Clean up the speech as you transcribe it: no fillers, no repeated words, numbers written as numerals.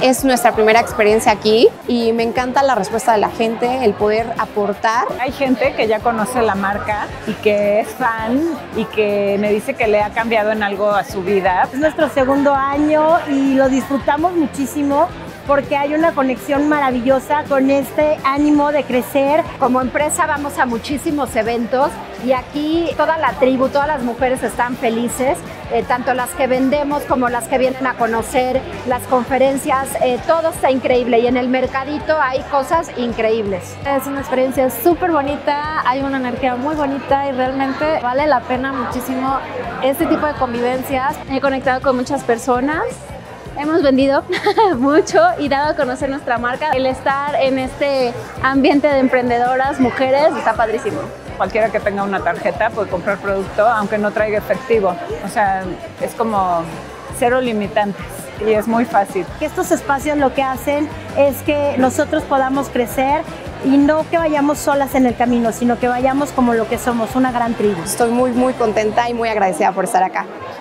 Es nuestra primera experiencia aquí y me encanta la respuesta de la gente, el poder aportar. Hay gente que ya conoce la marca y que es fan y que me dice que le ha cambiado en algo a su vida. Es nuestro segundo año y lo disfrutamos muchísimo porque hay una conexión maravillosa con este ánimo de crecer. Como empresa vamos a muchísimos eventos y aquí toda la tribu, todas las mujeres están felices, tanto las que vendemos como las que vienen a conocer, las conferencias, todo está increíble y en el mercadito hay cosas increíbles. Es una experiencia súper bonita, hay una energía muy bonita y realmente vale la pena muchísimo este tipo de convivencias. He conectado con muchas personas. Hemos vendido mucho y dado a conocer nuestra marca. El estar en este ambiente de emprendedoras, mujeres, está padrísimo. Cualquiera que tenga una tarjeta puede comprar producto, aunque no traiga efectivo. O sea, es como cero limitantes y es muy fácil. Estos espacios lo que hacen es que nosotros podamos crecer y no que vayamos solas en el camino, sino que vayamos como lo que somos, una gran tribu. Estoy muy contenta y muy agradecida por estar acá.